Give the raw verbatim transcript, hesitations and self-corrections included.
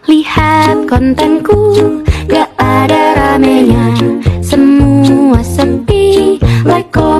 Lihat kontenku, gak ada ramenya, semua sepi. Like, comment,